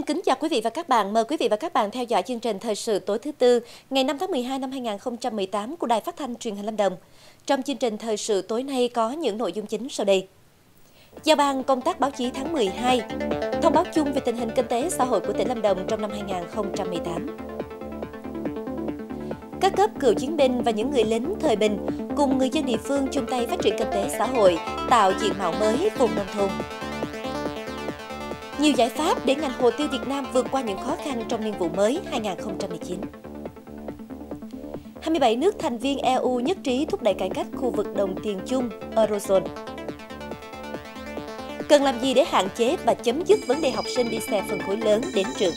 kính chào quý vị và các bạn. Mời quý vị và các bạn theo dõi chương trình Thời sự tối thứ Tư, ngày 5 tháng 12 năm 2018 của Đài Phát thanh Truyền hình Lâm Đồng. Trong chương trình Thời sự tối nay có những nội dung chính sau đây. Giao ban công tác báo chí tháng 12, thông báo chung về tình hình kinh tế xã hội của tỉnh Lâm Đồng trong năm 2018. Các cấp cựu chiến binh và những người lính thời bình cùng người dân địa phương chung tay phát triển kinh tế xã hội, tạo diện mạo mới vùng nông thôn. Nhiều giải pháp để ngành hồ tiêu Việt Nam vượt qua những khó khăn trong niên vụ mới 2019. 27 nước thành viên EU nhất trí thúc đẩy cải cách khu vực đồng tiền chung Eurozone. Cần làm gì để hạn chế và chấm dứt vấn đề học sinh đi xe phân khối lớn đến trường?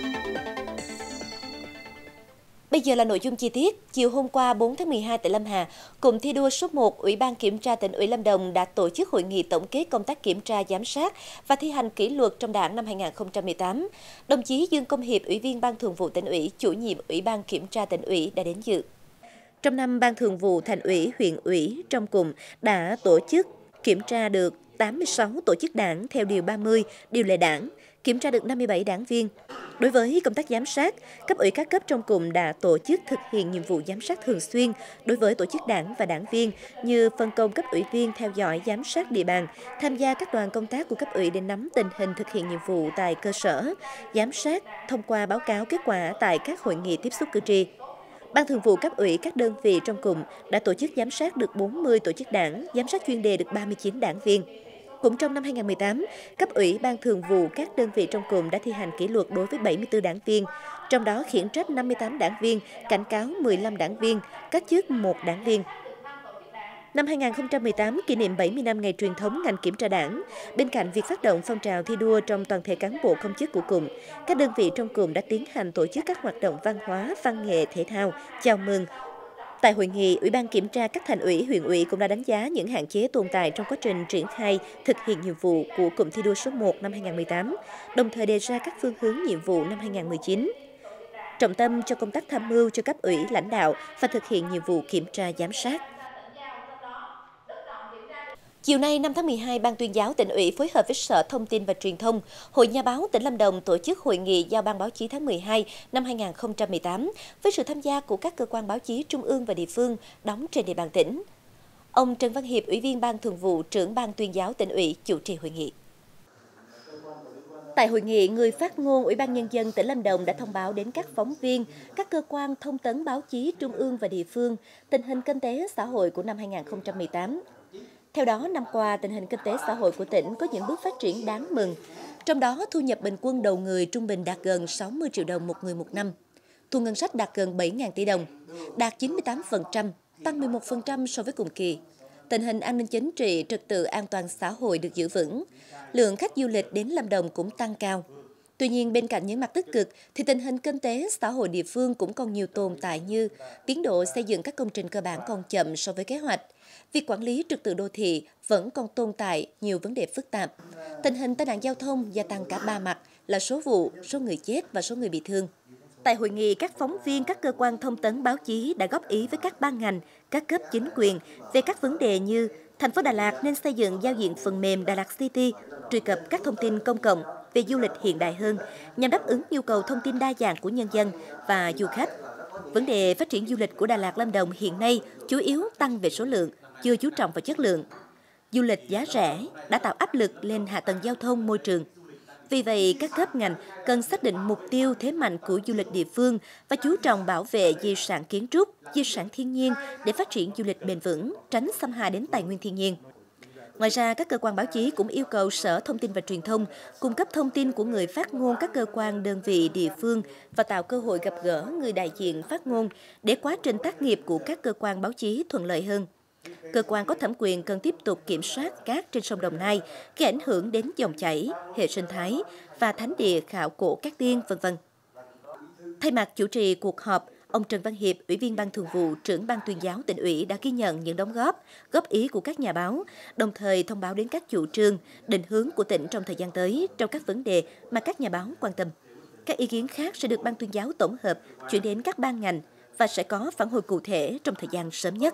Bây giờ là nội dung chi tiết. Chiều hôm qua 4 tháng 12 tại Lâm Hà, cụm thi đua số 1 Ủy ban Kiểm tra Tỉnh ủy Lâm Đồng đã tổ chức hội nghị tổng kết công tác kiểm tra, giám sát và thi hành kỷ luật trong Đảng năm 2018. Đồng chí Dương Công Hiệp, Ủy viên Ban Thường vụ Tỉnh ủy, chủ nhiệm Ủy ban Kiểm tra Tỉnh ủy đã đến dự. Trong năm, Ban Thường vụ Thành ủy, huyện ủy trong cụm đã tổ chức kiểm tra được 86 tổ chức đảng theo Điều 30, Điều lệ Đảng, kiểm tra được 57 đảng viên. Đối với công tác giám sát, cấp ủy các cấp trong cụm đã tổ chức thực hiện nhiệm vụ giám sát thường xuyên đối với tổ chức đảng và đảng viên như phân công cấp ủy viên theo dõi giám sát địa bàn, tham gia các đoàn công tác của cấp ủy để nắm tình hình thực hiện nhiệm vụ tại cơ sở, giám sát, thông qua báo cáo kết quả tại các hội nghị tiếp xúc cử tri. Ban Thường vụ cấp ủy các đơn vị trong cụm đã tổ chức giám sát được 40 tổ chức đảng, giám sát chuyên đề được 39 đảng viên. Cũng trong năm 2018, cấp ủy Ban Thường vụ các đơn vị trong cụm đã thi hành kỷ luật đối với 74 đảng viên, trong đó khiển trách 58 đảng viên, cảnh cáo 15 đảng viên, cách chức 1 đảng viên. Năm 2018, kỷ niệm 70 năm ngày truyền thống ngành kiểm tra đảng. Bên cạnh việc phát động phong trào thi đua trong toàn thể cán bộ công chức của cụm, các đơn vị trong cụm đã tiến hành tổ chức các hoạt động văn hóa, văn nghệ, thể thao, chào mừng. Tại hội nghị, Ủy ban Kiểm tra các thành ủy, huyện ủy cũng đã đánh giá những hạn chế tồn tại trong quá trình triển khai thực hiện nhiệm vụ của cụm thi đua số 1 năm 2018, đồng thời đề ra các phương hướng nhiệm vụ năm 2019. Trọng tâm cho công tác tham mưu cho cấp ủy, lãnh đạo và thực hiện nhiệm vụ kiểm tra giám sát. Chiều nay 5 tháng 12, Ban Tuyên giáo Tỉnh ủy phối hợp với Sở Thông tin và Truyền thông, Hội Nhà báo tỉnh Lâm Đồng tổ chức hội nghị giao ban báo chí tháng 12 năm 2018 với sự tham gia của các cơ quan báo chí trung ương và địa phương đóng trên địa bàn tỉnh. Ông Trần Văn Hiệp, Ủy viên Ban Thường vụ, trưởng Ban Tuyên giáo Tỉnh ủy chủ trì hội nghị. Tại hội nghị, người phát ngôn Ủy ban Nhân dân tỉnh Lâm Đồng đã thông báo đến các phóng viên, các cơ quan thông tấn báo chí trung ương và địa phương tình hình kinh tế xã hội của năm 2018. Theo đó, năm qua, tình hình kinh tế xã hội của tỉnh có những bước phát triển đáng mừng. Trong đó, thu nhập bình quân đầu người trung bình đạt gần 60 triệu đồng một người một năm. Thu ngân sách đạt gần 7.000 tỷ đồng, đạt 98%, tăng 11% so với cùng kỳ. Tình hình an ninh chính trị, trật tự an toàn xã hội được giữ vững. Lượng khách du lịch đến Lâm Đồng cũng tăng cao. Tuy nhiên, bên cạnh những mặt tích cực, thì tình hình kinh tế xã hội địa phương cũng còn nhiều tồn tại như tiến độ xây dựng các công trình cơ bản còn chậm so với kế hoạch. Việc quản lý trật tự đô thị vẫn còn tồn tại nhiều vấn đề phức tạp. Tình hình tai nạn giao thông gia tăng cả ba mặt là số vụ, số người chết và số người bị thương. Tại hội nghị, các phóng viên, các cơ quan thông tấn báo chí đã góp ý với các ban ngành, các cấp chính quyền về các vấn đề như thành phố Đà Lạt nên xây dựng giao diện phần mềm Đà Lạt City, truy cập các thông tin công cộng về du lịch hiện đại hơn nhằm đáp ứng nhu cầu thông tin đa dạng của nhân dân và du khách. Vấn đề phát triển du lịch của Đà Lạt Lâm Đồng hiện nay chủ yếu tăng về số lượng, chưa chú trọng vào chất lượng. Du lịch giá rẻ đã tạo áp lực lên hạ tầng giao thông, môi trường. Vì vậy, các cấp ngành cần xác định mục tiêu thế mạnh của du lịch địa phương và chú trọng bảo vệ di sản kiến trúc, di sản thiên nhiên để phát triển du lịch bền vững, tránh xâm hại đến tài nguyên thiên nhiên. Ngoài ra, các cơ quan báo chí cũng yêu cầu Sở Thông tin và Truyền thông cung cấp thông tin của người phát ngôn các cơ quan đơn vị địa phương và tạo cơ hội gặp gỡ người đại diện phát ngôn để quá trình tác nghiệp của các cơ quan báo chí thuận lợi hơn. Cơ quan có thẩm quyền cần tiếp tục kiểm soát cát trên sông Đồng Nai, gây ảnh hưởng đến dòng chảy, hệ sinh thái và thánh địa khảo cổ Cát Tiên, v.v. Thay mặt chủ trì cuộc họp, ông Trần Văn Hiệp, Ủy viên Ban Thường vụ, trưởng Ban Tuyên giáo Tỉnh ủy đã ghi nhận những đóng góp ý của các nhà báo, đồng thời thông báo đến các chủ trương, định hướng của tỉnh trong thời gian tới trong các vấn đề mà các nhà báo quan tâm. Các ý kiến khác sẽ được Ban Tuyên giáo tổng hợp chuyển đến các ban ngành và sẽ có phản hồi cụ thể trong thời gian sớm nhất.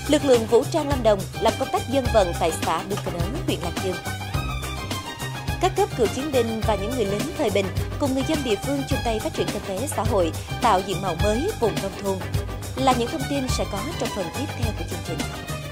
Lực lượng vũ trang Lâm Đồng làm công tác dân vận tại xã Đương Cơ Nớ, huyện Lạc Dương. Các cấp cựu chiến binh và những người lính thời bình cùng người dân địa phương chung tay phát triển kinh tế xã hội, tạo diện mạo mới vùng nông thôn là những thông tin sẽ có trong phần tiếp theo của chương trình.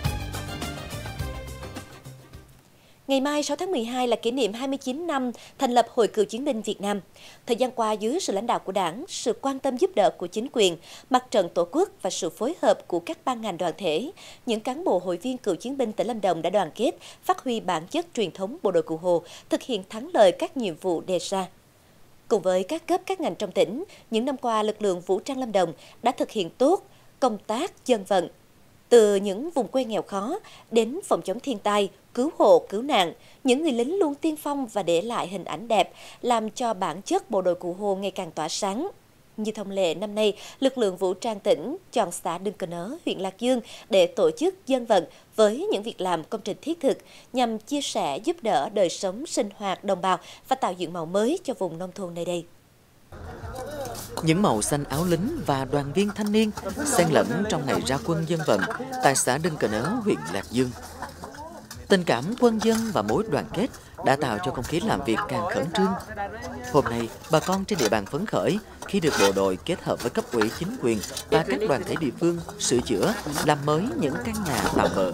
Ngày mai 6 tháng 12 là kỷ niệm 29 năm thành lập Hội Cựu chiến binh Việt Nam. Thời gian qua, dưới sự lãnh đạo của Đảng, sự quan tâm giúp đỡ của chính quyền, mặt trận Tổ quốc và sự phối hợp của các ban ngành đoàn thể, những cán bộ hội viên cựu chiến binh tỉnh Lâm Đồng đã đoàn kết, phát huy bản chất truyền thống bộ đội Cụ Hồ, thực hiện thắng lợi các nhiệm vụ đề ra. Cùng với các cấp các ngành trong tỉnh, những năm qua lực lượng vũ trang Lâm Đồng đã thực hiện tốt công tác dân vận. Từ những vùng quê nghèo khó đến phòng chống thiên tai, cứu hộ, cứu nạn, những người lính luôn tiên phong và để lại hình ảnh đẹp, làm cho bản chất bộ đội Cụ Hồ ngày càng tỏa sáng. Như thông lệ năm nay, lực lượng vũ trang tỉnh chọn xã Đương Cơ Nớ, huyện Lạc Dương để tổ chức dân vận với những việc làm công trình thiết thực nhằm chia sẻ giúp đỡ đời sống sinh hoạt đồng bào và tạo diện mạo mới cho vùng nông thôn nơi đây. Những màu xanh áo lính và đoàn viên thanh niên xen lẫn trong ngày ra quân dân vận tại xã Đương Cơ Nớ, huyện Lạc Dương. Tình cảm quân dân và mối đoàn kết đã tạo cho không khí làm việc càng khẩn trương. Hôm nay, bà con trên địa bàn phấn khởi khi được bộ đội kết hợp với cấp ủy chính quyền và các đoàn thể địa phương sửa chữa, làm mới những căn nhà tạm bợ.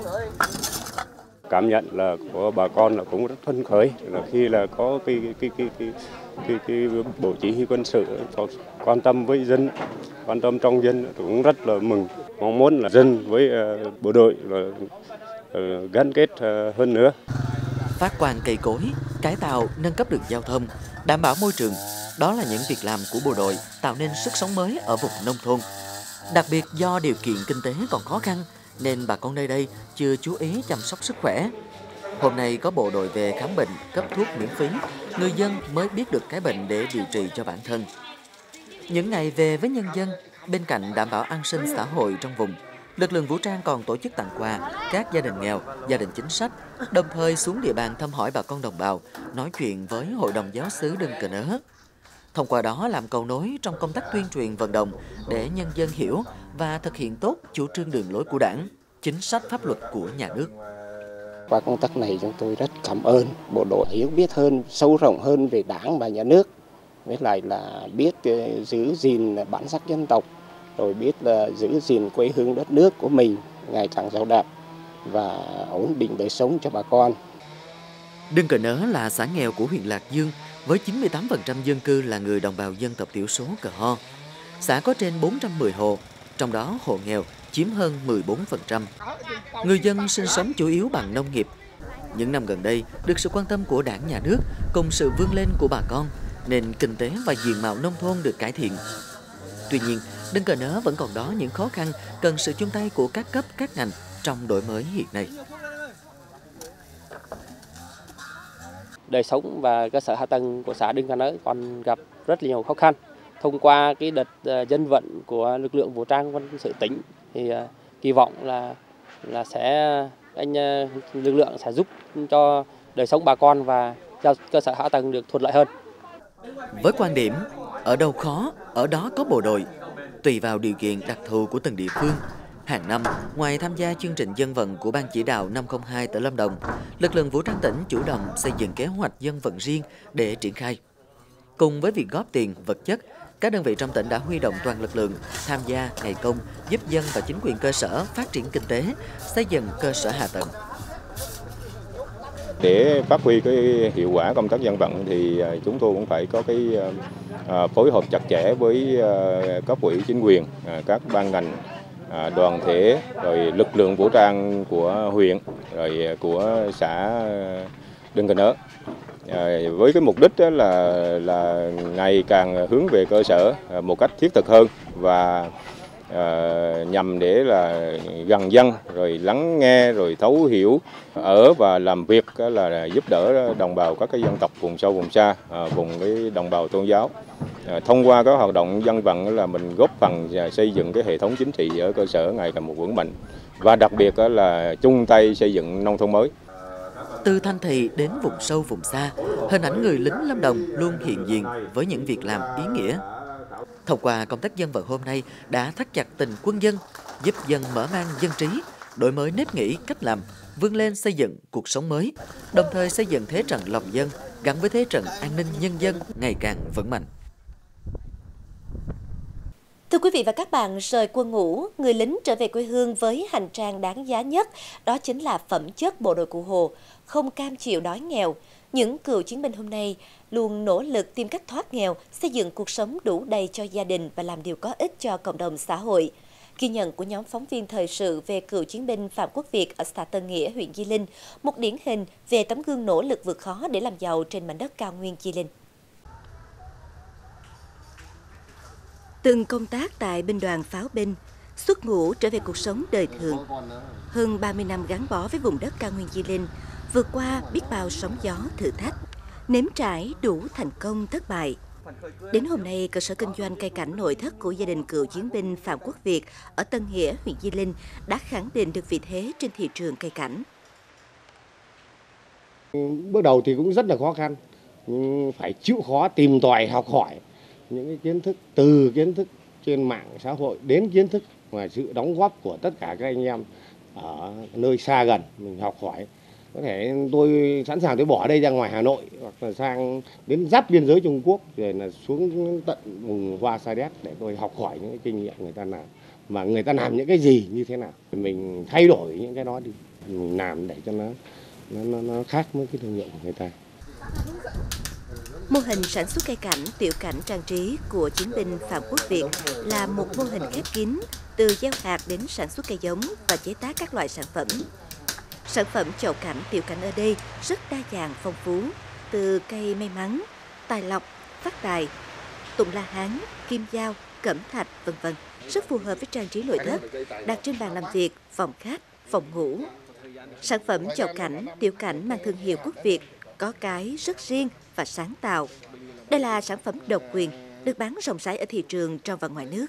Cảm nhận là của bà con là cũng rất phấn khởi là khi là có cái bộ chỉ huy quân sự quan tâm với dân, quan tâm trong dân cũng rất là mừng, mong muốn là dân với bộ đội là gắn kết hơn nữa. Phát quang cây cối, cải tạo, nâng cấp đường giao thông, đảm bảo môi trường, đó là những việc làm của bộ đội tạo nên sức sống mới ở vùng nông thôn. Đặc biệt do điều kiện kinh tế còn khó khăn nên bà con nơi đây chưa chú ý chăm sóc sức khỏe. Hôm nay có bộ đội về khám bệnh, cấp thuốc miễn phí, người dân mới biết được cái bệnh để điều trị cho bản thân. Những ngày về với nhân dân, bên cạnh đảm bảo an sinh xã hội trong vùng, lực lượng vũ trang còn tổ chức tặng quà các gia đình nghèo, gia đình chính sách, đồng thời xuống địa bàn thăm hỏi bà con đồng bào, nói chuyện với Hội đồng Giáo xứ Đương Cơ Nớ. Thông qua đó làm cầu nối trong công tác tuyên truyền vận động để nhân dân hiểu và thực hiện tốt chủ trương đường lối của Đảng, chính sách pháp luật của nhà nước. Qua công tác này chúng tôi rất cảm ơn bộ đội hiểu biết hơn, sâu rộng hơn về Đảng và nhà nước, với lại là biết giữ gìn bản sắc dân tộc, rồi biết là giữ gìn quê hương đất nước của mình ngày càng giàu đẹp và ổn định đời sống cho bà con. Đương Cơ Nớ là xã nghèo của huyện Lạc Dương với 98% dân cư là người đồng bào dân tộc thiểu số Cờ Ho. Xã có trên 410 hộ, trong đó hộ nghèo chiếm hơn 14%. Người dân sinh sống chủ yếu bằng nông nghiệp. Những năm gần đây, được sự quan tâm của Đảng, nhà nước cùng sự vươn lên của bà con, nên kinh tế và diện mạo nông thôn được cải thiện. Tuy nhiên, Đương Cơ Nớ vẫn còn đó những khó khăn cần sự chung tay của các cấp, các ngành trong đổi mới hiện nay. Đời sống và cơ sở hạ tầng của xã Đương Cơ Nớ còn gặp rất là nhiều khó khăn. Thông qua cái đợt dân vận của lực lượng vũ trang quân sự tỉnh thì kỳ vọng là lực lượng sẽ giúp cho đời sống bà con và cơ sở hạ tầng được thuận lợi hơn. Với quan điểm ở đâu khó, ở đó có bộ đội, tùy vào điều kiện đặc thù của từng địa phương, hàng năm, ngoài tham gia chương trình dân vận của Ban chỉ đạo 502 tại Lâm Đồng, lực lượng vũ trang tỉnh chủ động xây dựng kế hoạch dân vận riêng để triển khai. Cùng với việc góp tiền, vật chất, các đơn vị trong tỉnh đã huy động toàn lực lượng tham gia ngày công, giúp dân và chính quyền cơ sở phát triển kinh tế, xây dựng cơ sở hạ tầng. Để phát huy cái hiệu quả công tác dân vận thì chúng tôi cũng phải có cái phối hợp chặt chẽ với cấp ủy chính quyền, các ban ngành, đoàn thể, rồi lực lượng vũ trang của huyện, rồi của xã Đương Cơ Nớ. Với cái mục đích đó là ngày càng hướng về cơ sở một cách thiết thực hơn và nhằm để là gần dân, rồi lắng nghe, rồi thấu hiểu, ở và làm việc là giúp đỡ đồng bào các cái dân tộc vùng sâu vùng xa, vùng cái đồng bào tôn giáo. Thông qua các hoạt động dân vận là mình góp phần xây dựng cái hệ thống chính trị ở cơ sở ngày càng một vững mạnh và đặc biệt là chung tay xây dựng nông thôn mới. Từ thành thị đến vùng sâu vùng xa, hình ảnh người lính Lâm Đồng luôn hiện diện với những việc làm ý nghĩa. Thông qua công tác dân vận hôm nay đã thắt chặt tình quân dân, giúp dân mở mang dân trí, đổi mới nếp nghĩ, cách làm, vươn lên xây dựng cuộc sống mới, đồng thời xây dựng thế trận lòng dân gắn với thế trận an ninh nhân dân ngày càng vững mạnh. Thưa quý vị và các bạn, rời quân ngũ, người lính trở về quê hương với hành trang đáng giá nhất, đó chính là phẩm chất bộ đội Cụ Hồ, không cam chịu đói nghèo. Những cựu chiến binh hôm nay luôn nỗ lực tìm cách thoát nghèo, xây dựng cuộc sống đủ đầy cho gia đình và làm điều có ích cho cộng đồng xã hội. Ghi nhận của nhóm phóng viên thời sự về cựu chiến binh Phạm Quốc Việt ở xã Tân Nghĩa, huyện Di Linh, một điển hình về tấm gương nỗ lực vượt khó để làm giàu trên mảnh đất cao nguyên Di Linh. Từng công tác tại binh đoàn pháo binh, xuất ngũ trở về cuộc sống đời thường. Hơn 30 năm gắn bó với vùng đất cao nguyên Di Linh, vượt qua biết bao sóng gió thử thách, nếm trải đủ thành công thất bại. Đến hôm nay, cơ sở kinh doanh cây cảnh nội thất của gia đình cựu chiến binh Phạm Quốc Việt ở Tân Nghĩa, huyện Di Linh đã khẳng định được vị thế trên thị trường cây cảnh. Bước đầu thì cũng rất là khó khăn, phải chịu khó tìm tòi học hỏi những cái kiến thức, từ kiến thức trên mạng xã hội đến kiến thức và sự đóng góp của tất cả các anh em ở nơi xa gần mình học hỏi. Có thể tôi sẵn sàng tôi bỏ đây ra ngoài Hà Nội hoặc là sang đến giáp biên giới Trung Quốc rồi là xuống tận vùng Hoa Sa Đéc để tôi học hỏi những cái kinh nghiệm người ta làm, mà người ta làm những cái gì như thế nào, mình thay đổi những cái đó đi, mình làm để cho nó khác với cái thương hiệu của người ta. Mô hình sản xuất cây cảnh, tiểu cảnh trang trí của chiến binh Phạm Quốc Việt là một mô hình khép kín, từ gieo hạt đến sản xuất cây giống và chế tác các loại sản phẩm. Sản phẩm chậu cảnh, tiểu cảnh ở đây rất đa dạng phong phú, từ cây may mắn, tài lộc, phát tài, tụng la hán, kim dao, cẩm thạch, v.v. rất phù hợp với trang trí nội thất, đặt trên bàn làm việc, phòng khách, phòng ngủ. Sản phẩm chậu cảnh, tiểu cảnh mang thương hiệu Quốc Việt, có cái rất riêng và sáng tạo. Đây là sản phẩm độc quyền, được bán rộng rãi ở thị trường trong và ngoài nước.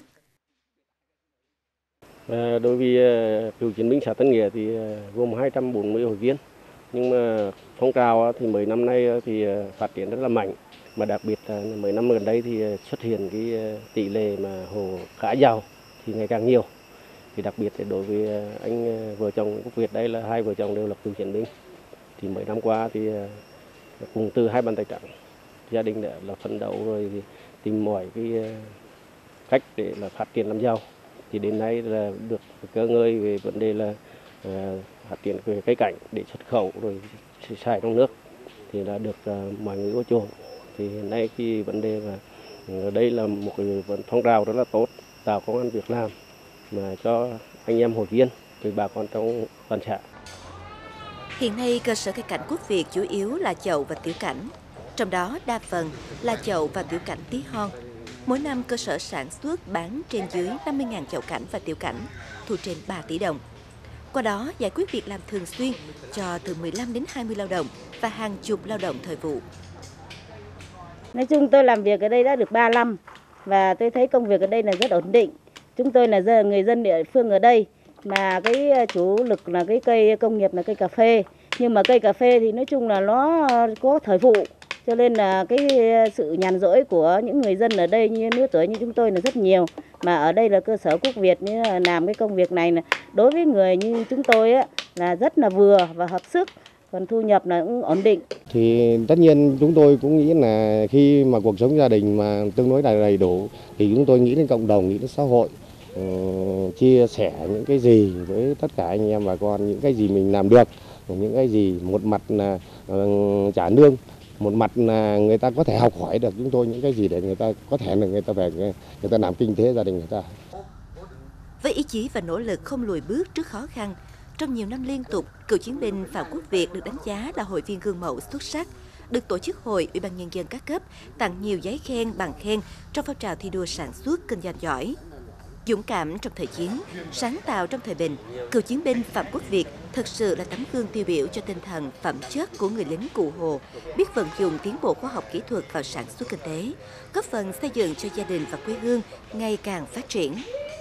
Đối với cựu chiến binh xã Tân Nghĩa thì gồm 240 hội viên, nhưng mà phong trào thì mấy năm nay thì phát triển rất là mạnh, mà đặc biệt là mấy năm gần đây thì xuất hiện cái tỷ lệ mà hộ khá giàu thì ngày càng nhiều. Thì đặc biệt đối với anh vợ chồng Quốc Việt, đây là hai vợ chồng đều là cựu chiến binh. Thì mấy năm qua thì cùng từ hai bàn tay trắng, gia đình đã là phấn đấu rồi thì tìm mọi cái cách để là phát triển làm giàu. Thì đến nay là được cơ ngơi về vấn đề là phát triển về cây cảnh để xuất khẩu rồi xài trong nước thì là được mọi người ưa chuộng. Thì hiện nay cái vấn đề là ở đây là một cái phong trào rất là tốt, tạo công ăn việc làm mà cho anh em hội viên với bà con trong toàn xã. Hiện nay cơ sở cây cảnh Quốc Việt chủ yếu là chậu và tiểu cảnh, trong đó đa phần là chậu và tiểu cảnh tí hon. Mỗi năm cơ sở sản xuất bán trên dưới 50.000 chậu cảnh và tiểu cảnh, thu trên 3 tỷ đồng. Qua đó giải quyết việc làm thường xuyên cho từ 15 đến 20 lao động và hàng chục lao động thời vụ. Nói chung tôi làm việc ở đây đã được 3 năm và tôi thấy công việc ở đây là rất ổn định. Chúng tôi là người dân địa phương ở đây, mà cái chủ lực là cái cây công nghiệp là cây cà phê. Nhưng mà cây cà phê thì nói chung là nó có thời vụ, cho nên là cái sự nhàn rỗi của những người dân ở đây như lứa tuổi như chúng tôi là rất nhiều. Mà ở đây là cơ sở Quốc Việt như là làm cái công việc này là đối với người như chúng tôi á, là rất là vừa và hợp sức, còn thu nhập là cũng ổn định. Thì tất nhiên chúng tôi cũng nghĩ là khi mà cuộc sống gia đình mà tương đối là đầy đủ thì chúng tôi nghĩ đến cộng đồng, nghĩ đến xã hội, chia sẻ những cái gì với tất cả anh em bà con, những cái gì mình làm được, những cái gì một mặt là trả lương, một mặt là người ta có thể học hỏi được chúng tôi những cái gì để người ta có thể là người ta về người ta làm kinh tế gia đình người ta. Với ý chí và nỗ lực không lùi bước trước khó khăn, trong nhiều năm liên tục, cựu chiến binh Phạm Quốc Việt được đánh giá là hội viên gương mẫu xuất sắc, được tổ chức hội, Ủy ban Nhân dân các cấp tặng nhiều giấy khen, bằng khen trong phong trào thi đua sản xuất kinh doanh giỏi. Dũng cảm trong thời chiến, sáng tạo trong thời bình, cựu chiến binh Phạm Quốc Việt thực sự là tấm gương tiêu biểu cho tinh thần phẩm chất của người lính Cụ Hồ, biết vận dụng tiến bộ khoa học kỹ thuật vào sản xuất kinh tế, góp phần xây dựng cho gia đình và quê hương ngày càng phát triển.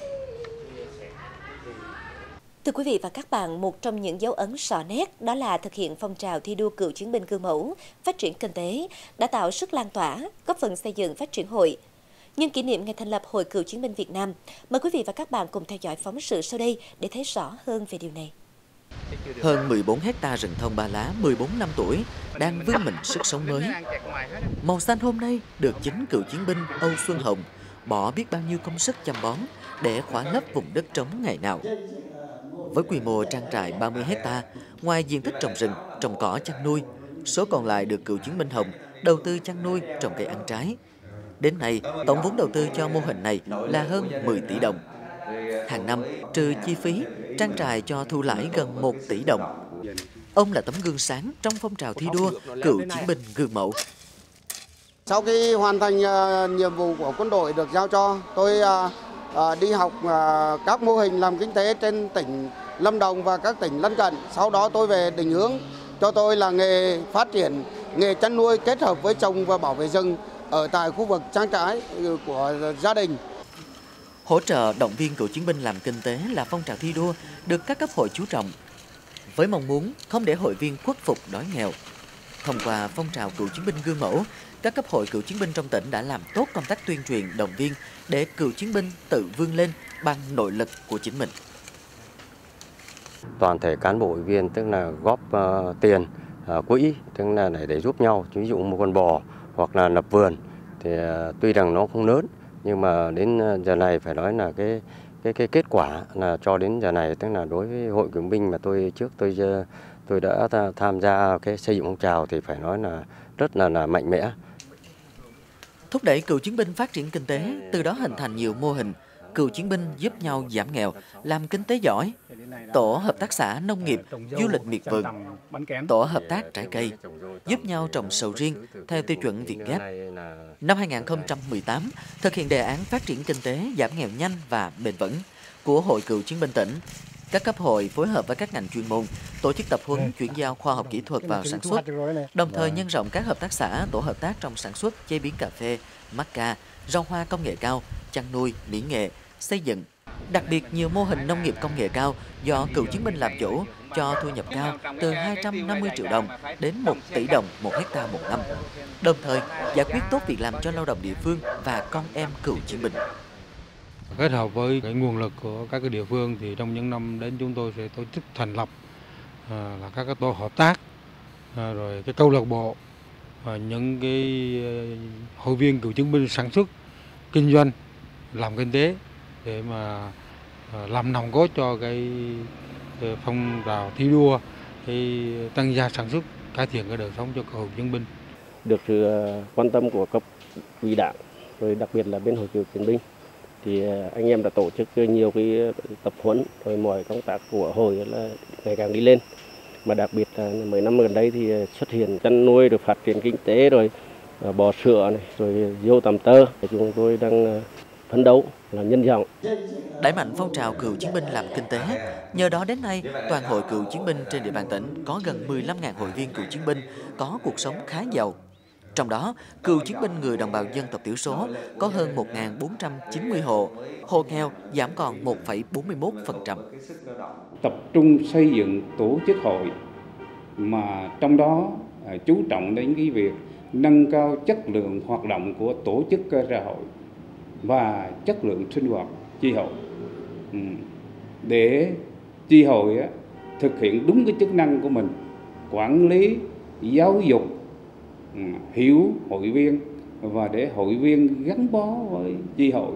Thưa quý vị và các bạn, một trong những dấu ấn rõ nét đó là thực hiện phong trào thi đua cựu chiến binh gương mẫu, phát triển kinh tế, đã tạo sức lan tỏa, góp phần xây dựng phát triển hội. Nhân kỷ niệm ngày thành lập Hội Cựu chiến binh Việt Nam, mời quý vị và các bạn cùng theo dõi phóng sự sau đây để thấy rõ hơn về điều này. Hơn 14 hecta rừng thông Ba Lá 14 năm tuổi đang vươn mình sức sống mới. Màu xanh hôm nay được chính cựu chiến binh Âu Xuân Hồng bỏ biết bao nhiêu công sức chăm bón để khỏa lấp vùng đất trống ngày nào. Với quy mô trang trại 30 hecta, ngoài diện tích trồng rừng, trồng cỏ chăn nuôi, số còn lại được cựu chiến binh Hồng đầu tư chăn nuôi, trồng cây ăn trái. Đến nay, tổng vốn đầu tư cho mô hình này là hơn 10 tỷ đồng. Hàng năm, trừ chi phí, trang trại cho thu lãi gần 1 tỷ đồng. Ông là tấm gương sáng trong phong trào thi đua cựu chiến binh gương mẫu. Sau khi hoàn thành nhiệm vụ của quân đội được giao cho, tôi đi học các mô hình làm kinh tế trên tỉnh Lâm Đồng và các tỉnh lân cận. Sau đó tôi về định hướng cho tôi là nghề phát triển nghề chăn nuôi kết hợp với trồng và bảo vệ rừng ở tại khu vực trang trại của gia đình. Hỗ trợ động viên cựu chiến binh làm kinh tế là phong trào thi đua được các cấp hội chú trọng, với mong muốn không để hội viên khuất phục đói nghèo. Thông qua phong trào cựu chiến binh gương mẫu, các cấp hội cựu chiến binh trong tỉnh đã làm tốt công tác tuyên truyền động viên để cựu chiến binh tự vươn lên bằng nội lực của chính mình. Toàn thể cán bộ hội viên tức là góp tiền quỹ, tức là để giúp nhau, ví dụ một con bò hoặc là lập vườn thì tuy rằng nó không lớn nhưng mà đến giờ này phải nói là cái kết quả là cho đến giờ này, tức là đối với hội cựu binh mà tôi đã tham gia cái xây dựng phong trào thì phải nói là rất là mạnh mẽ. Thúc đẩy cựu chiến binh phát triển kinh tế, từ đó hình thành nhiều mô hình cựu chiến binh giúp nhau giảm nghèo, làm kinh tế giỏi, tổ hợp tác xã nông nghiệp, du lịch miệt vườn, tổ hợp tác trái cây, giúp nhau trồng sầu riêng theo tiêu chuẩn Việt Gáp. Năm 2018, thực hiện đề án phát triển kinh tế giảm nghèo nhanh và bền vững của Hội Cựu chiến binh tỉnh, các cấp hội phối hợp với các ngành chuyên môn tổ chức tập huấn chuyển giao khoa học kỹ thuật vào sản xuất, đồng thời nhân rộng các hợp tác xã, tổ hợp tác trong sản xuất, chế biến cà phê, macca, rau hoa công nghệ cao, chăn nuôi, mỹ nghệ, xây dựng. Đặc biệt nhiều mô hình nông nghiệp công nghệ cao do cựu chiến binh làm chủ cho thu nhập cao từ 250 triệu đồng đến 1 tỷ đồng 1 hecta một năm, đồng thời giải quyết tốt việc làm cho lao động địa phương và con em cựu chiến binh. Kết hợp với cái nguồn lực của các cái địa phương thì trong những năm đến chúng tôi sẽ tổ chức thành lập là các cái tổ hợp tác, rồi cái câu lạc bộ, những cái hội viên cựu chiến binh sản xuất, kinh doanh, làm kinh tế để mà làm nòng cốt cho cái phong trào thi đua, cái tăng gia sản xuất, cải thiện cái đời sống cho cựu chiến binh. Được sự quan tâm của cấp ủy đảng, rồi đặc biệt là bên hội cựu chiến binh thì anh em đã tổ chức nhiều cái tập huấn, rồi mọi công tác của hội là ngày càng đi lên. Mà đặc biệt là mấy năm gần đây thì xuất hiện chăn nuôi, rồi phát triển kinh tế, rồi bò sữa này, rồi dâu tằm tơ. Chúng tôi đang phấn đấu là nhân rộng. Đẩy mạnh phong trào cựu chiến binh làm kinh tế, nhờ đó đến nay toàn hội cựu chiến binh trên địa bàn tỉnh có gần 15.000 hội viên cựu chiến binh có cuộc sống khá giàu. Trong đó, cựu chiến binh người đồng bào dân tộc thiểu số có hơn 1.490 hộ, hộ nghèo giảm còn 1,41%. Tập trung xây dựng tổ chức hội mà trong đó chú trọng đến cái việc nâng cao chất lượng hoạt động của tổ chức cơ sở hội và chất lượng sinh hoạt chi hội, để chi hội thực hiện đúng cái chức năng của mình, quản lý, giáo dục, hiểu hội viên và để hội viên gắn bó với chi hội,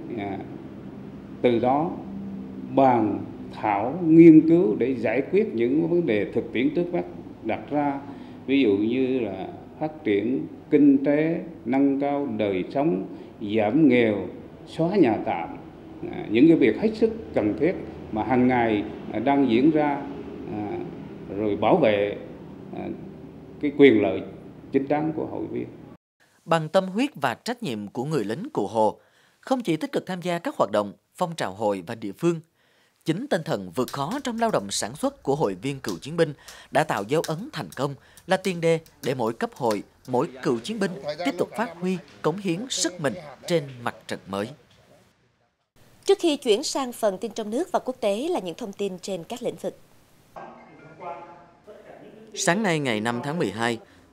từ đó bàn thảo nghiên cứu để giải quyết những vấn đề thực tiễn trước mắt đặt ra, ví dụ như là phát triển kinh tế, nâng cao đời sống, giảm nghèo, xóa nhà tạm, những cái việc hết sức cần thiết mà hàng ngày đang diễn ra, rồi bảo vệ cái quyền lợi chính đáng của hội viên. Bằng tâm huyết và trách nhiệm của người lính Cụ Hồ, không chỉ tích cực tham gia các hoạt động, phong trào hội và địa phương, chính tinh thần vượt khó trong lao động sản xuất của hội viên cựu chiến binh đã tạo dấu ấn thành công, là tiền đề để mỗi cấp hội, mỗi cựu chiến binh tiếp tục phát huy, cống hiến sức mình trên mặt trận mới. Trước khi chuyển sang phần tin trong nước và quốc tế là những thông tin trên các lĩnh vực. Sáng nay ngày 5 tháng 12,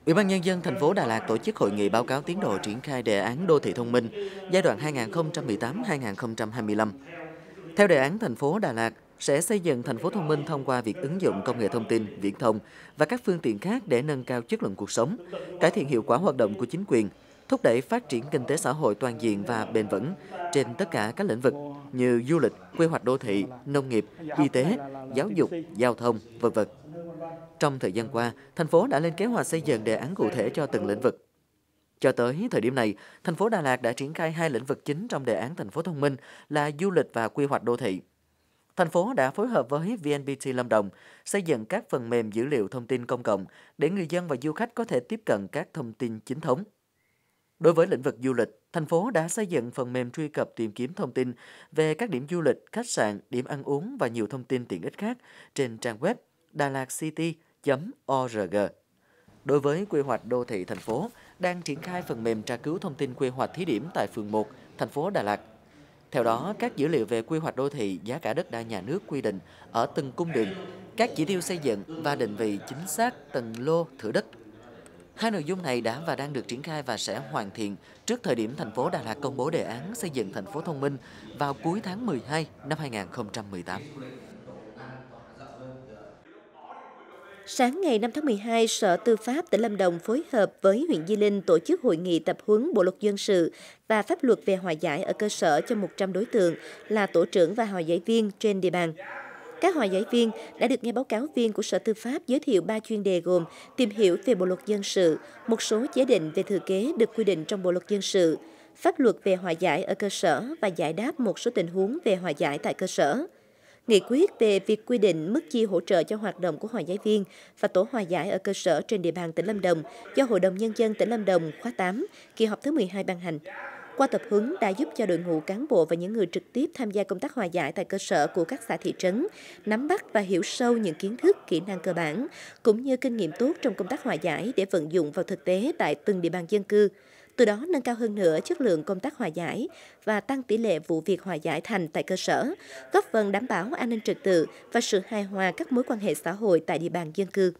Ủy ban Nhân dân thành phố Đà Lạt tổ chức hội nghị báo cáo tiến độ triển khai đề án đô thị thông minh giai đoạn 2018-2025. Theo đề án, thành phố Đà Lạt sẽ xây dựng thành phố thông minh thông qua việc ứng dụng công nghệ thông tin, viễn thông và các phương tiện khác để nâng cao chất lượng cuộc sống, cải thiện hiệu quả hoạt động của chính quyền, thúc đẩy phát triển kinh tế xã hội toàn diện và bền vững trên tất cả các lĩnh vực như du lịch, quy hoạch đô thị, nông nghiệp, y tế, giáo dục, giao thông, v.v. Trong thời gian qua, thành phố đã lên kế hoạch xây dựng đề án cụ thể cho từng lĩnh vực. Cho tới thời điểm này, thành phố Đà Lạt đã triển khai 2 lĩnh vực chính trong đề án thành phố thông minh là du lịch và quy hoạch đô thị. Thành phố đã phối hợp với VNPT Lâm Đồng xây dựng các phần mềm dữ liệu thông tin công cộng để người dân và du khách có thể tiếp cận các thông tin chính thống. Đối với lĩnh vực du lịch, thành phố đã xây dựng phần mềm truy cập tìm kiếm thông tin về các điểm du lịch, khách sạn, điểm ăn uống và nhiều thông tin tiện ích khác trên trang web dalaccity.org. Đối với quy hoạch đô thị thành phố, đang triển khai phần mềm tra cứu thông tin quy hoạch thí điểm tại phường 1, thành phố Đà Lạt. Theo đó, các dữ liệu về quy hoạch đô thị, giá cả đất đai nhà nước quy định ở từng cung đường, các chỉ tiêu xây dựng và định vị chính xác từng lô thửa đất. 2 nội dung này đã và đang được triển khai và sẽ hoàn thiện trước thời điểm thành phố Đà Lạt công bố đề án xây dựng thành phố thông minh vào cuối tháng 12 năm 2018. Sáng ngày 5 tháng 12, Sở Tư pháp tỉnh Lâm Đồng phối hợp với huyện Di Linh tổ chức hội nghị tập huấn Bộ luật dân sự và pháp luật về hòa giải ở cơ sở cho 100 đối tượng là tổ trưởng và hòa giải viên trên địa bàn. Các hòa giải viên đã được nghe báo cáo viên của Sở Tư pháp giới thiệu 3 chuyên đề gồm tìm hiểu về Bộ luật dân sự, một số chế định về thừa kế được quy định trong Bộ luật dân sự, pháp luật về hòa giải ở cơ sở và giải đáp một số tình huống về hòa giải tại cơ sở. Nghị quyết về việc quy định mức chi hỗ trợ cho hoạt động của hòa giải viên và tổ hòa giải ở cơ sở trên địa bàn tỉnh Lâm Đồng do Hội đồng Nhân dân tỉnh Lâm Đồng khóa 8, kỳ họp thứ 12 ban hành. Qua tập huấn đã giúp cho đội ngũ cán bộ và những người trực tiếp tham gia công tác hòa giải tại cơ sở của các xã thị trấn, nắm bắt và hiểu sâu những kiến thức, kỹ năng cơ bản, cũng như kinh nghiệm tốt trong công tác hòa giải để vận dụng vào thực tế tại từng địa bàn dân cư. Từ đó nâng cao hơn nữa chất lượng công tác hòa giải và tăng tỷ lệ vụ việc hòa giải thành tại cơ sở, góp phần đảm bảo an ninh trật tự và sự hài hòa các mối quan hệ xã hội tại địa bàn dân cư.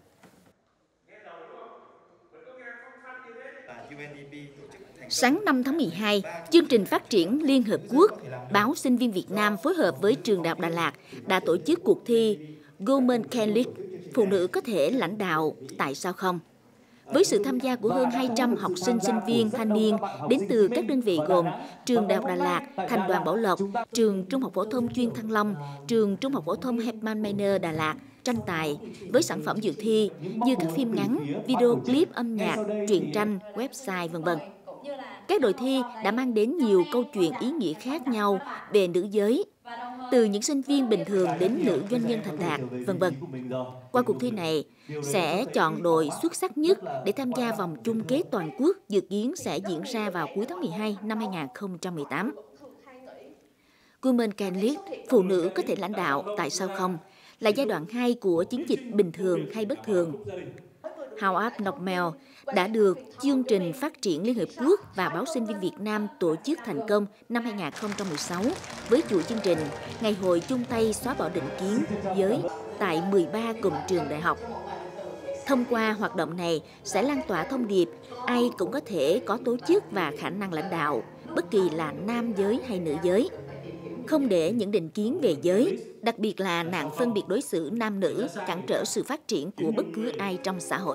Sáng 5 tháng 12, chương trình phát triển Liên Hợp Quốc, Báo Sinh viên Việt Nam phối hợp với Trường Đại học Đà Lạt đã tổ chức cuộc thi Women Can Lead, Phụ nữ có thể lãnh đạo, tại sao không? Với sự tham gia của hơn 200 học sinh, sinh viên, thanh niên đến từ các đơn vị gồm Trường Đại học Đà Lạt, Thành đoàn Bảo Lộc, Trường Trung học phổ thông chuyên Thăng Long, Trường Trung học phổ thông Heckman Manor Đà Lạt, tranh tài với sản phẩm dự thi như các phim ngắn, video clip âm nhạc, truyện tranh, website, v.v. Các đội thi đã mang đến nhiều câu chuyện ý nghĩa khác nhau về nữ giới, từ những sinh viên bình thường đến nữ doanh nhân thành đạt, v.v. Qua cuộc thi này, sẽ chọn đội xuất sắc nhất để tham gia vòng chung kết toàn quốc dự kiến sẽ diễn ra vào cuối tháng 12 năm 2018. Women Can Lead, Phụ nữ có thể lãnh đạo, tại sao không? Là giai đoạn 2 của chiến dịch bình thường hay bất thường. How Up Normal đã được chương trình phát triển Liên Hợp Quốc và Báo Sinh viên Việt Nam tổ chức thành công năm 2016 với chuỗi chương trình Ngày hội chung tay xóa bỏ định kiến giới tại 13 cụm trường đại học. Thông qua hoạt động này sẽ lan tỏa thông điệp ai cũng có thể có tố chất và khả năng lãnh đạo, bất kỳ là nam giới hay nữ giới. Không để những định kiến về giới, đặc biệt là nạn phân biệt đối xử nam nữ, cản trở sự phát triển của bất cứ ai trong xã hội.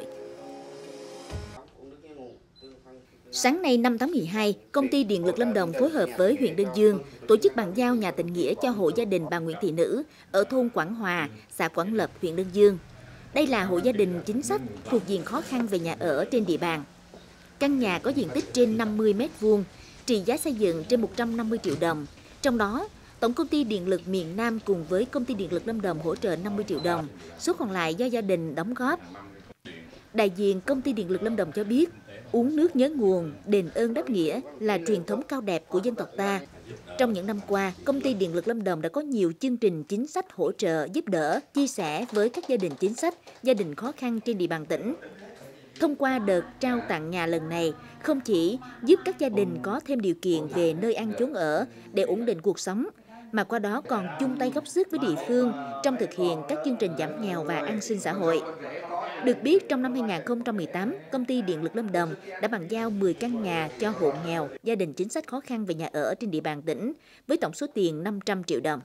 Sáng nay 5 tháng 12, Công ty Điện lực Lâm Đồng phối hợp với huyện Đơn Dương tổ chức bàn giao nhà tình nghĩa cho hộ gia đình bà Nguyễn Thị Nữ ở thôn Quảng Hòa, xã Quảng Lập, huyện Đơn Dương. Đây là hộ gia đình chính sách thuộc diện khó khăn về nhà ở trên địa bàn. Căn nhà có diện tích trên 50 m², trị giá xây dựng trên 150 triệu đồng. Trong đó, Tổng Công ty Điện lực miền Nam cùng với Công ty Điện lực Lâm Đồng hỗ trợ 50 triệu đồng, số còn lại do gia đình đóng góp. Đại diện Công ty Điện lực Lâm Đồng cho biết, uống nước nhớ nguồn, đền ơn đáp nghĩa là truyền thống cao đẹp của dân tộc ta. Trong những năm qua, Công ty Điện lực Lâm Đồng đã có nhiều chương trình chính sách hỗ trợ, giúp đỡ, chia sẻ với các gia đình chính sách, gia đình khó khăn trên địa bàn tỉnh. Thông qua đợt trao tặng nhà lần này, không chỉ giúp các gia đình có thêm điều kiện về nơi ăn chốn ở để ổn định cuộc sống, mà qua đó còn chung tay góp sức với địa phương trong thực hiện các chương trình giảm nghèo và an sinh xã hội. Được biết, trong năm 2018, Công ty Điện lực Lâm Đồng đã bàn giao 10 căn nhà cho hộ nghèo, gia đình chính sách khó khăn về nhà ở trên địa bàn tỉnh, với tổng số tiền 500 triệu đồng.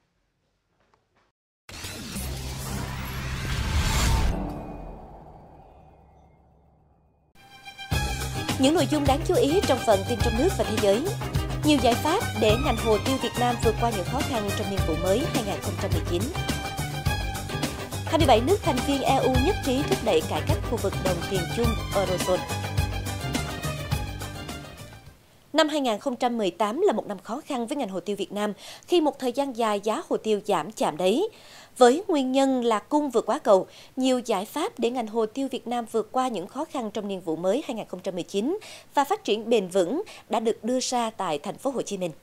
Những nội dung đáng chú ý trong phần tin trong nước và thế giới. Nhiều giải pháp để ngành hồ tiêu Việt Nam vượt qua những khó khăn trong niên vụ mới 2019. 27 nước thành viên EU nhất trí thúc đẩy cải cách khu vực đồng tiền chung Eurozone. Năm 2018 là một năm khó khăn với ngành hồ tiêu Việt Nam khi một thời gian dài giá hồ tiêu giảm chạm đáy. Với nguyên nhân là cung vượt quá cầu, nhiều giải pháp để ngành hồ tiêu Việt Nam vượt qua những khó khăn trong niên vụ mới 2019 và phát triển bền vững đã được đưa ra tại thành phố Hồ Chí Minh.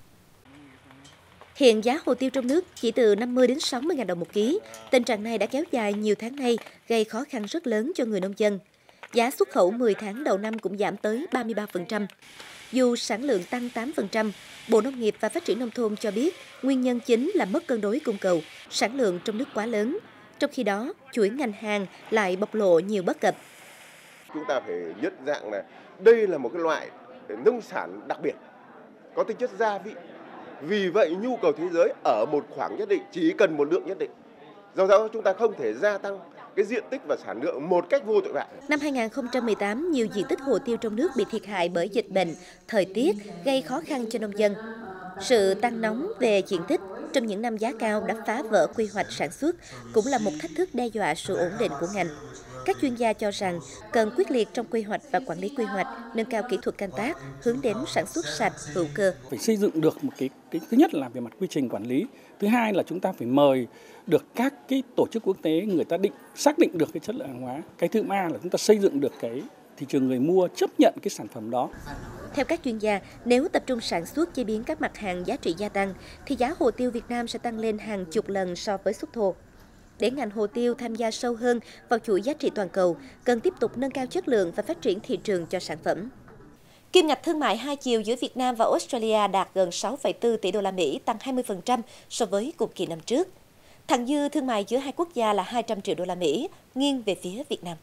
Hiện giá hồ tiêu trong nước chỉ từ 50 đến 60.000 đồng một ký. Tình trạng này đã kéo dài nhiều tháng nay, gây khó khăn rất lớn cho người nông dân. Giá xuất khẩu 10 tháng đầu năm cũng giảm tới 33%. Dù sản lượng tăng 8%, Bộ Nông nghiệp và Phát triển Nông thôn cho biết nguyên nhân chính là mất cân đối cung cầu, sản lượng trong nước quá lớn. Trong khi đó, chuỗi ngành hàng lại bộc lộ nhiều bất cập. Chúng ta phải nhận dạng là đây là một cái loại nông sản đặc biệt, có tính chất gia vị. Vì vậy nhu cầu thế giới ở một khoảng nhất định chỉ cần một lượng nhất định. Do đó chúng ta không thể gia tăng cái diện tích và sản lượng một cách vô tội vạ. Năm 2018, nhiều diện tích hồ tiêu trong nước bị thiệt hại bởi dịch bệnh, thời tiết gây khó khăn cho nông dân. Sự tăng nóng về diện tích trong những năm giá cao đã phá vỡ quy hoạch sản xuất, cũng là một thách thức đe dọa sự ổn định của ngành. Các chuyên gia cho rằng cần quyết liệt trong quy hoạch và quản lý quy hoạch, nâng cao kỹ thuật canh tác, hướng đến sản xuất sạch, hữu cơ. Phải xây dựng được một cái thứ nhất là về mặt quy trình quản lý, thứ hai là chúng ta phải mời được các cái tổ chức quốc tế người ta xác định được cái chất lượng hàng hóa. Cái thứ ba là chúng ta xây dựng được cái thị trường người mua chấp nhận cái sản phẩm đó. Theo các chuyên gia, nếu tập trung sản xuất chế biến các mặt hàng giá trị gia tăng, thì giá hồ tiêu Việt Nam sẽ tăng lên hàng chục lần so với xuất thô. Để ngành hồ tiêu tham gia sâu hơn vào chuỗi giá trị toàn cầu, cần tiếp tục nâng cao chất lượng và phát triển thị trường cho sản phẩm. Kim ngạch thương mại hai chiều giữa Việt Nam và Australia đạt gần 6,4 tỷ đô la Mỹ, tăng 20% so với cùng kỳ năm trước. Thặng dư thương mại giữa hai quốc gia là 200 triệu đô la Mỹ, nghiêng về phía Việt Nam.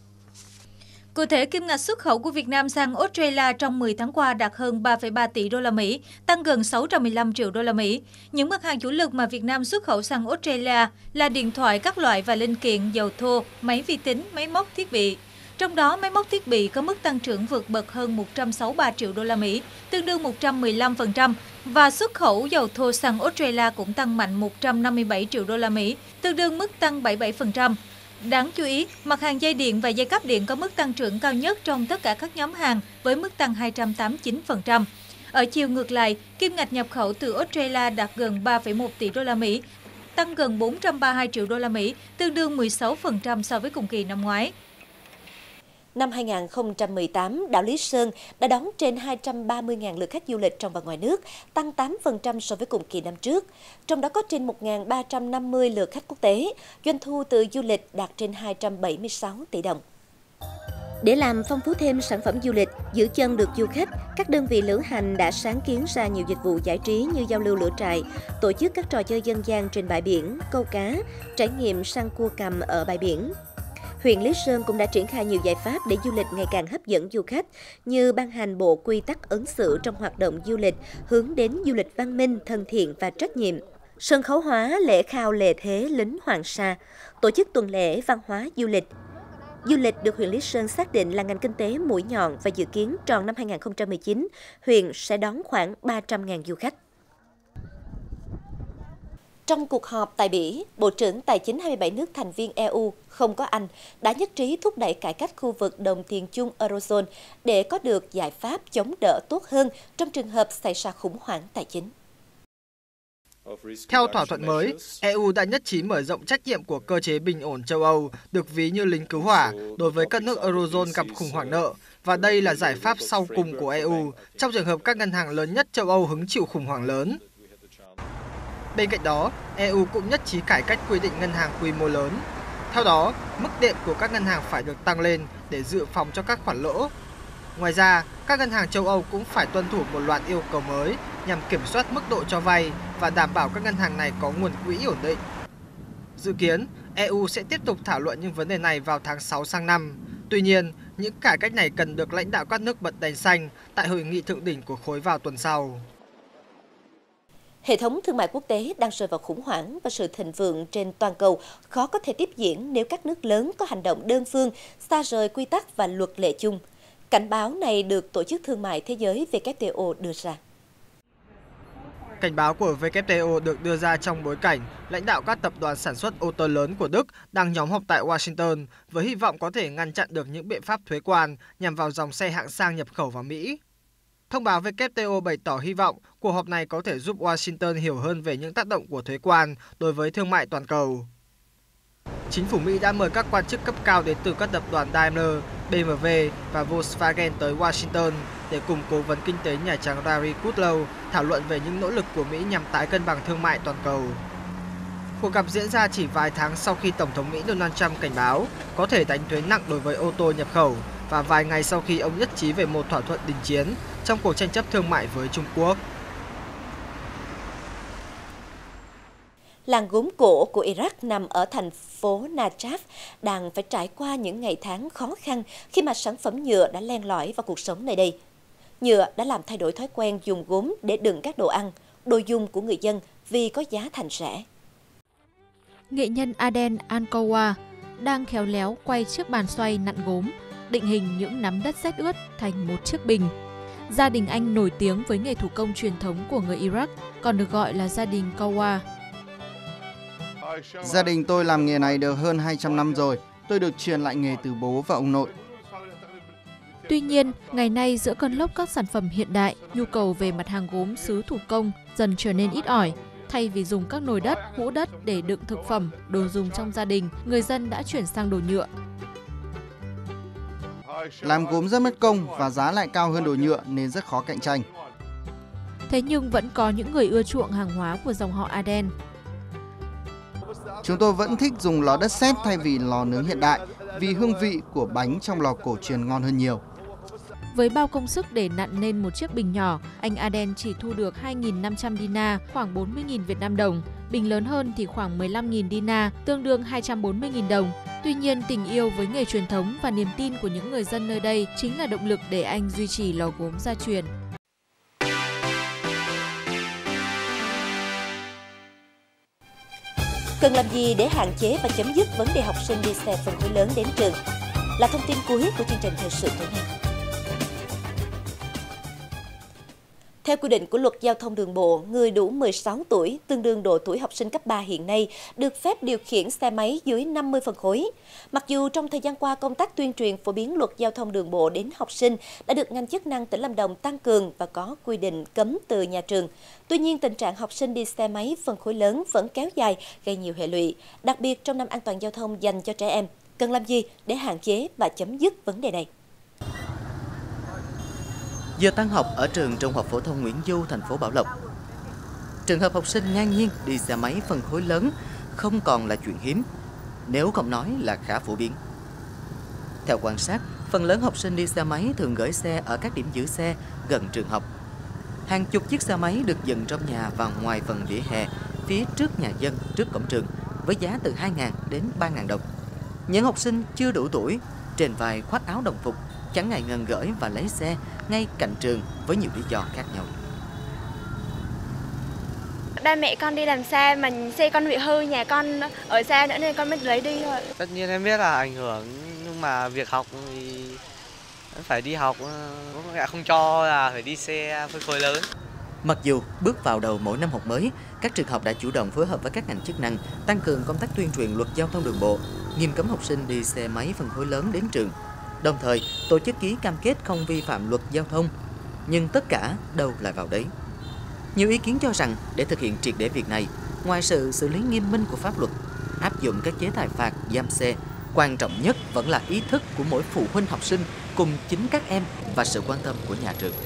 Cụ thể, kim ngạch xuất khẩu của Việt Nam sang Australia trong 10 tháng qua đạt hơn 3,3 tỷ đô la Mỹ, tăng gần 615 triệu đô la Mỹ. Những mặt hàng chủ lực mà Việt Nam xuất khẩu sang Australia là điện thoại các loại và linh kiện, dầu thô, máy vi tính, máy móc thiết bị. Trong đó, máy móc thiết bị có mức tăng trưởng vượt bậc hơn 163 triệu đô la Mỹ, tương đương 115%, và xuất khẩu dầu thô sang Australia cũng tăng mạnh 157 triệu đô la Mỹ, tương đương mức tăng 77%. Đáng chú ý, mặt hàng dây điện và dây cáp điện có mức tăng trưởng cao nhất trong tất cả các nhóm hàng với mức tăng 289%. Ở chiều ngược lại, kim ngạch nhập khẩu từ Australia đạt gần 3,1 tỷ đô la Mỹ, tăng gần 432 triệu đô la Mỹ, tương đương 16% so với cùng kỳ năm ngoái. Năm 2018, đảo Lý Sơn đã đón trên 230.000 lượt khách du lịch trong và ngoài nước, tăng 8% so với cùng kỳ năm trước. Trong đó có trên 1.350 lượt khách quốc tế, doanh thu từ du lịch đạt trên 276 tỷ đồng. Để làm phong phú thêm sản phẩm du lịch, giữ chân được du khách, các đơn vị lữ hành đã sáng kiến ra nhiều dịch vụ giải trí như giao lưu lửa trại, tổ chức các trò chơi dân gian trên bãi biển, câu cá, trải nghiệm săn cua cầm ở bãi biển. Huyện Lý Sơn cũng đã triển khai nhiều giải pháp để du lịch ngày càng hấp dẫn du khách, như ban hành bộ quy tắc ứng xử trong hoạt động du lịch, hướng đến du lịch văn minh, thân thiện và trách nhiệm. Sân khấu hóa lễ khao lễ thế lính Hoàng Sa, tổ chức tuần lễ văn hóa du lịch. Du lịch được huyện Lý Sơn xác định là ngành kinh tế mũi nhọn và dự kiến tròn năm 2019, huyện sẽ đón khoảng 300.000 du khách. Trong cuộc họp tại Bỉ, Bộ trưởng Tài chính 27 nước thành viên EU, không có Anh, đã nhất trí thúc đẩy cải cách khu vực đồng tiền chung Eurozone để có được giải pháp chống đỡ tốt hơn trong trường hợp xảy ra khủng hoảng tài chính. Theo thỏa thuận mới, EU đã nhất trí mở rộng trách nhiệm của cơ chế bình ổn châu Âu, được ví như lính cứu hỏa, đối với các nước Eurozone gặp khủng hoảng nợ, và đây là giải pháp sau cùng của EU trong trường hợp các ngân hàng lớn nhất châu Âu hứng chịu khủng hoảng lớn. Bên cạnh đó, EU cũng nhất trí cải cách quy định ngân hàng quy mô lớn. Theo đó, mức đệm của các ngân hàng phải được tăng lên để dự phòng cho các khoản lỗ. Ngoài ra, các ngân hàng châu Âu cũng phải tuân thủ một loạt yêu cầu mới nhằm kiểm soát mức độ cho vay và đảm bảo các ngân hàng này có nguồn quỹ ổn định. Dự kiến, EU sẽ tiếp tục thảo luận những vấn đề này vào tháng 6 sang năm. Tuy nhiên, những cải cách này cần được lãnh đạo các nước bật đèn xanh tại hội nghị thượng đỉnh của khối vào tuần sau. Hệ thống thương mại quốc tế đang rơi vào khủng hoảng và sự thịnh vượng trên toàn cầu khó có thể tiếp diễn nếu các nước lớn có hành động đơn phương, xa rời quy tắc và luật lệ chung. Cảnh báo này được Tổ chức Thương mại Thế giới WTO đưa ra. Cảnh báo của WTO được đưa ra trong bối cảnh lãnh đạo các tập đoàn sản xuất ô tô lớn của Đức đang nhóm họp tại Washington với hy vọng có thể ngăn chặn được những biện pháp thuế quan nhằm vào dòng xe hạng sang nhập khẩu vào Mỹ. Thông báo WTO bày tỏ hy vọng cuộc họp này có thể giúp Washington hiểu hơn về những tác động của thuế quan đối với thương mại toàn cầu. Chính phủ Mỹ đã mời các quan chức cấp cao đến từ các tập đoàn Daimler, BMW và Volkswagen tới Washington để cùng Cố vấn Kinh tế Nhà Trắng Larry Kudlow thảo luận về những nỗ lực của Mỹ nhằm tái cân bằng thương mại toàn cầu. Cuộc gặp diễn ra chỉ vài tháng sau khi Tổng thống Mỹ Donald Trump cảnh báo có thể đánh thuế nặng đối với ô tô nhập khẩu và vài ngày sau khi ông nhất trí về một thỏa thuận đình chiến trong cuộc tranh chấp thương mại với Trung Quốc. Làng gốm cổ của Iraq nằm ở thành phố Najaf đang phải trải qua những ngày tháng khó khăn khi mà sản phẩm nhựa đã len lỏi vào cuộc sống nơi đây. Nhựa đã làm thay đổi thói quen dùng gốm để đựng các đồ ăn, đồ dùng của người dân vì có giá thành rẻ. Nghệ nhân Aden Al-Kawa đang khéo léo quay chiếc bàn xoay nặn gốm, định hình những nắm đất sét ướt thành một chiếc bình. Gia đình anh nổi tiếng với nghề thủ công truyền thống của người Iraq, còn được gọi là gia đình Kawa. Gia đình tôi làm nghề này được hơn 200 năm rồi. Tôi được truyền lại nghề từ bố và ông nội. Tuy nhiên, ngày nay giữa cơn lốc các sản phẩm hiện đại, nhu cầu về mặt hàng gốm sứ thủ công dần trở nên ít ỏi. Thay vì dùng các nồi đất, hũ đất để đựng thực phẩm, đồ dùng trong gia đình, người dân đã chuyển sang đồ nhựa. Làm gốm rất mất công và giá lại cao hơn đồ nhựa nên rất khó cạnh tranh. Thế nhưng vẫn có những người ưa chuộng hàng hóa của dòng họ Aden. Chúng tôi vẫn thích dùng lò đất sét thay vì lò nướng hiện đại vì hương vị của bánh trong lò cổ truyền ngon hơn nhiều. Với bao công sức để nặn nên một chiếc bình nhỏ, anh Aden chỉ thu được 2.500 dinar, khoảng 40.000 Việt Nam đồng. Bình lớn hơn thì khoảng 15.000 dinar, tương đương 240.000 đồng. Tuy nhiên, tình yêu với nghề truyền thống và niềm tin của những người dân nơi đây chính là động lực để anh duy trì lò gốm gia truyền. Cần làm gì để hạn chế và chấm dứt vấn đề học sinh đi xe phân khối lớn đến trường? Là thông tin cuối của chương trình thời sự tối nay. Theo quy định của Luật Giao thông Đường bộ, người đủ 16 tuổi, tương đương độ tuổi học sinh cấp 3 hiện nay, được phép điều khiển xe máy dưới 50 phân khối. Mặc dù trong thời gian qua, công tác tuyên truyền phổ biến Luật Giao thông Đường bộ đến học sinh đã được ngành chức năng tỉnh Lâm Đồng tăng cường và có quy định cấm từ nhà trường. Tuy nhiên, tình trạng học sinh đi xe máy phân khối lớn vẫn kéo dài, gây nhiều hệ lụy, đặc biệt trong năm an toàn giao thông dành cho trẻ em. Cần làm gì để hạn chế và chấm dứt vấn đề này? Giờ tan học ở trường Trung học phổ thông Nguyễn Du, thành phố Bảo Lộc. Trường hợp học sinh ngang nhiên đi xe máy phân khối lớn không còn là chuyện hiếm, nếu không nói là khá phổ biến. Theo quan sát, phần lớn học sinh đi xe máy thường gửi xe ở các điểm giữ xe gần trường học. Hàng chục chiếc xe máy được dựng trong nhà và ngoài phần vỉa hè, phía trước nhà dân, trước cổng trường, với giá từ 2.000 đến 3.000 đồng. Những học sinh chưa đủ tuổi, trên vai khoác áo đồng phục, chẳng ngại ngần gửi và lấy xe ngay cạnh trường với nhiều lý do khác nhau. Ba mẹ con đi làm xa mà xe con bị hư, nhà con ở xa nữa nên con mới lấy đi thôi. Tất nhiên em biết là ảnh hưởng, nhưng mà việc học thì phải đi học, bố mẹ không cho là phải đi xe phân khối lớn. Mặc dù bước vào đầu mỗi năm học mới, các trường học đã chủ động phối hợp với các ngành chức năng tăng cường công tác tuyên truyền Luật Giao thông Đường bộ, nghiêm cấm học sinh đi xe máy phân khối lớn đến trường. Đồng thời, tổ chức ký cam kết không vi phạm luật giao thông, nhưng tất cả đâu lại vào đấy. Nhiều ý kiến cho rằng để thực hiện triệt để việc này, ngoài sự xử lý nghiêm minh của pháp luật, áp dụng các chế tài phạt, giam xe, quan trọng nhất vẫn là ý thức của mỗi phụ huynh học sinh cùng chính các em và sự quan tâm của nhà trường.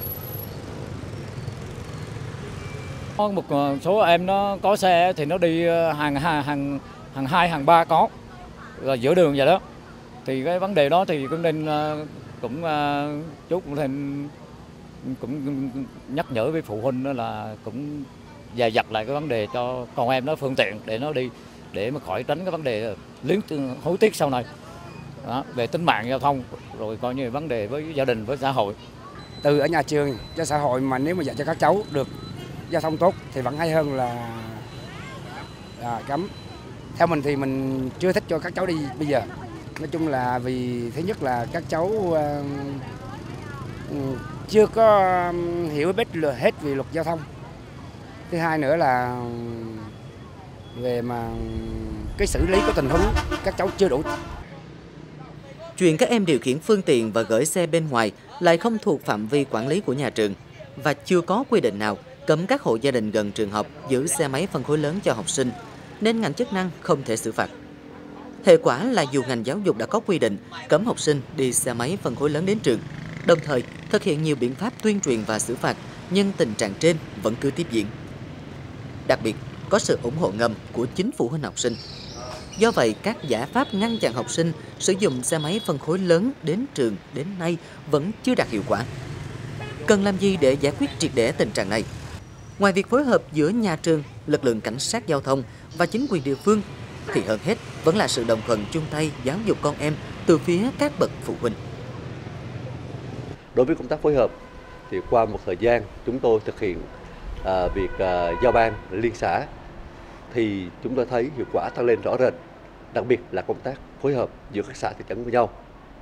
Một số em nó có xe thì nó đi hàng 2, hàng 3 có, là giữa đường vậy đó. Thì cái vấn đề đó thì cũng nên chú cũng nên nhắc nhở với phụ huynh đó là cũng dè dặt lại cái vấn đề cho con em nó phương tiện để nó đi để mà khỏi tránh cái vấn đề hối tiếc sau này. Đó, về tính mạng giao thông, rồi coi như vấn đề với gia đình, với xã hội. Từ ở nhà trường cho xã hội mà nếu mà dạy cho các cháu được giao thông tốt thì vẫn hay hơn là cấm. Theo mình thì mình chưa thích cho các cháu đi bây giờ. Nói chung là vì thứ nhất là các cháu chưa có hiểu hết về luật giao thông. Thứ hai nữa là về mà cái xử lý của tình huống các cháu chưa đủ. Chuyện các em điều khiển phương tiện và gửi xe bên ngoài lại không thuộc phạm vi quản lý của nhà trường và chưa có quy định nào cấm các hộ gia đình gần trường học giữ xe máy phân khối lớn cho học sinh, nên ngành chức năng không thể xử phạt. Hệ quả là dù ngành giáo dục đã có quy định cấm học sinh đi xe máy phân khối lớn đến trường, đồng thời thực hiện nhiều biện pháp tuyên truyền và xử phạt, nhưng tình trạng trên vẫn cứ tiếp diễn. Đặc biệt, có sự ủng hộ ngầm của chính phụ huynh học sinh. Do vậy, các giải pháp ngăn chặn học sinh sử dụng xe máy phân khối lớn đến trường đến nay vẫn chưa đạt hiệu quả. Cần làm gì để giải quyết triệt để tình trạng này? Ngoài việc phối hợp giữa nhà trường, lực lượng cảnh sát giao thông và chính quyền địa phương, thì hơn hết vẫn là sự đồng thuận chung tay giáo dục con em từ phía các bậc phụ huynh. Đối với công tác phối hợp, thì qua một thời gian chúng tôi thực hiện việc giao ban liên xã, thì chúng tôi thấy hiệu quả tăng lên rõ rệt, đặc biệt là công tác phối hợp giữa các xã thị trấn với nhau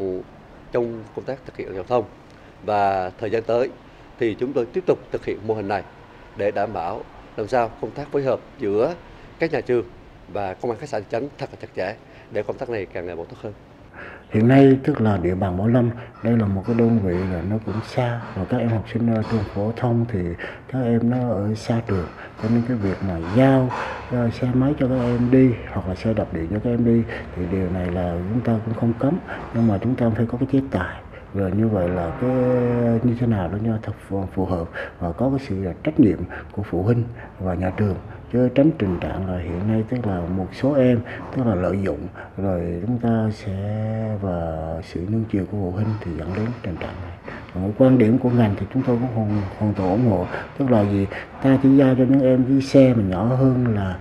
trong công tác thực hiện giao thông. Và thời gian tới thì chúng tôi tiếp tục thực hiện mô hình này để đảm bảo làm sao công tác phối hợp giữa các nhà trường và công an các xã thị trấn thật là chặt chẽ để công tác này càng ngày một tốt hơn. Hiện nay tức là địa bàn Bảo Lâm, đây là một cái đơn vị là nó cũng xa, và các em học sinh trường phổ thông thì các em nó ở xa trường, cho nên cái việc mà giao xe máy cho các em đi hoặc là xe đạp điện cho các em đi thì điều này là chúng ta cũng không cấm, nhưng mà chúng ta phải có cái chế tài. Rồi như vậy là cái như thế nào đó cho thật phù hợp và có cái sự trách nhiệm của phụ huynh và nhà trường, chứ tránh tình trạng là hiện nay tức là một số em tức là lợi dụng rồi chúng ta sẽ và sự nương chiều của phụ huynh thì dẫn đến tình trạng này. Còn quan điểm của ngành thì chúng tôi cũng hoàn toàn ủng hộ, tức là gì ta chỉ giao cho những em cái xe mà nhỏ hơn là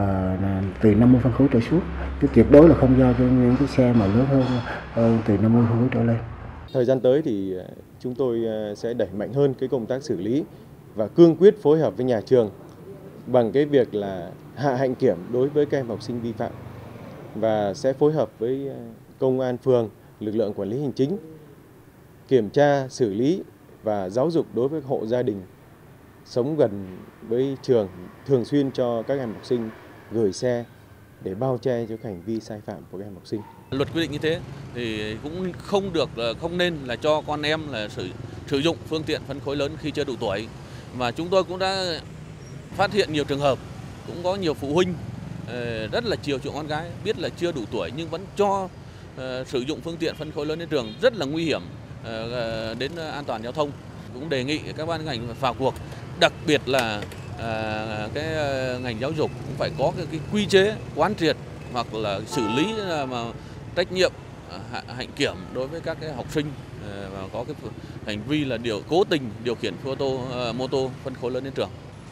từ 50 phân khối trở xuống, chứ tuyệt đối là không giao cho những cái xe mà lớn hơn từ 50 phân khối trở lên. Thời gian tới thì chúng tôi sẽ đẩy mạnh hơn cái công tác xử lý và cương quyết phối hợp với nhà trường bằng cái việc là hạ hạnh kiểm đối với các em học sinh vi phạm, và sẽ phối hợp với công an phường, lực lượng quản lý hành chính kiểm tra, xử lý và giáo dục đối với hộ gia đình sống gần với trường, thường xuyên cho các em học sinh gửi xe để bao che cho hành vi sai phạm của các em học sinh. Luật quy định như thế thì cũng không nên là cho con em là sử dụng phương tiện phân khối lớn khi chưa đủ tuổi, mà chúng tôi cũng đã phát hiện nhiều trường hợp, cũng có nhiều phụ huynh rất là chiều chuộng con gái, biết là chưa đủ tuổi nhưng vẫn cho sử dụng phương tiện phân khối lớn đến trường, rất là nguy hiểm đến an toàn giao thông. Cũng đề nghị các ban ngành vào cuộc, đặc biệt là cái ngành giáo dục cũng phải có cái quy chế quán triệt hoặc là xử lý mà trách nhiệm hạnh kiểm đối với các cái học sinh mà có cái hành vi là cố tình điều khiển mô tô phân khối lớn đến trường.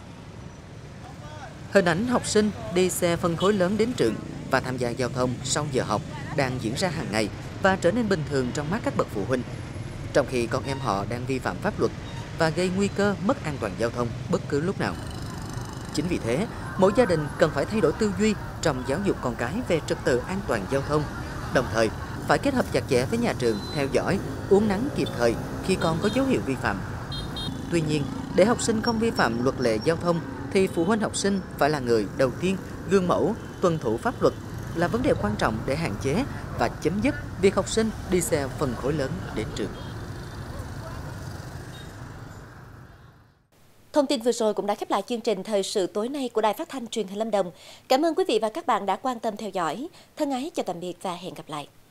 Hình ảnh học sinh đi xe phân khối lớn đến trường và tham gia giao thông sau giờ học đang diễn ra hàng ngày và trở nên bình thường trong mắt các bậc phụ huynh, trong khi con em họ đang vi phạm pháp luật và gây nguy cơ mất an toàn giao thông bất cứ lúc nào. Chính vì thế, mỗi gia đình cần phải thay đổi tư duy trong giáo dục con cái về trật tự an toàn giao thông, đồng thời phải kết hợp chặt chẽ với nhà trường theo dõi, uốn nắn kịp thời khi con có dấu hiệu vi phạm. Tuy nhiên, để học sinh không vi phạm luật lệ giao thông thì phụ huynh học sinh phải là người đầu tiên gương mẫu, tuân thủ pháp luật là vấn đề quan trọng để hạn chế và chấm dứt việc học sinh đi xe phân khối lớn đến trường. Thông tin vừa rồi cũng đã khép lại chương trình Thời sự tối nay của Đài Phát thanh Truyền hình Lâm Đồng. Cảm ơn quý vị và các bạn đã quan tâm theo dõi. Thân ái chào tạm biệt và hẹn gặp lại.